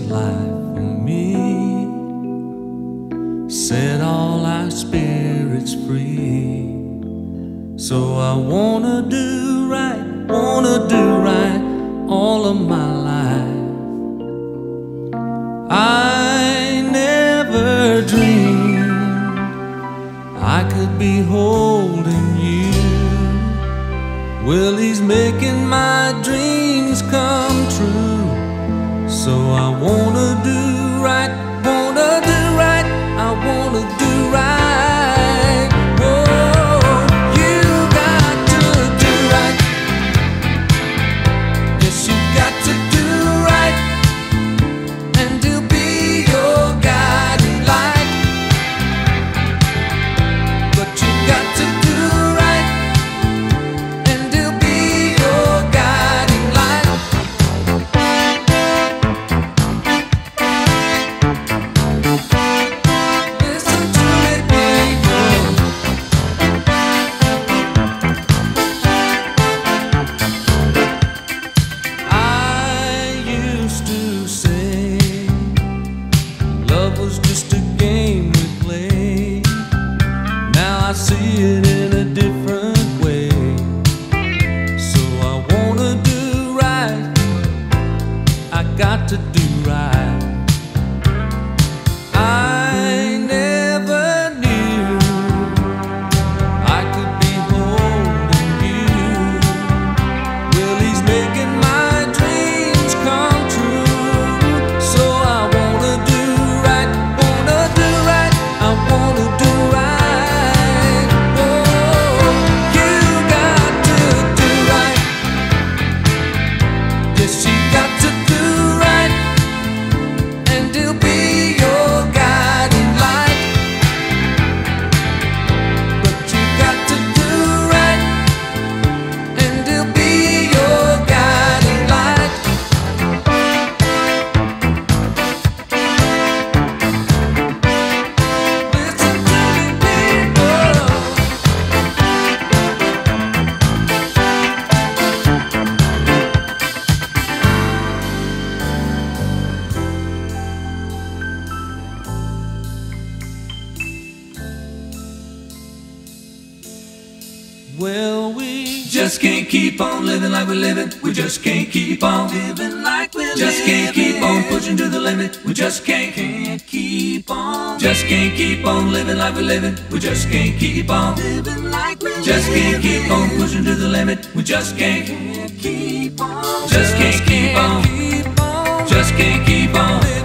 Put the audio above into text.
life for me, set all our spirits free. So I wanna do right all of my life. I never dreamed I could be holding you. Well, he's making my dreams come true. So I wanna do right, I wanna do right. Whoa, you got to do right. Yes, you got to do right, and he'll be your guiding light. But you got to do right, and he'll be your guiding light. Listen to me, people. I used to say love was just a game we played. Now I see it in a different way. So I wanna do right, I got to do right. I never knew I could be holding you. Well, he's making my dreams come true. So I wanna do right, I wanna do right. Oh, you got to do right. Yes, you got to do right, and he'll be your guiding light. But you got to do right, and he'll be your guiding light. Listen to me, people. Well, we Just can't keep on living like we're living. We just can't keep on living like we're Just can't keep on pushing to the limit. We just can't keep on Just can't keep on living like we're living. We just can't keep on living like we're Just can't keep on pushing to the limit. We just can't keep on Just can't keep on Just can't keep on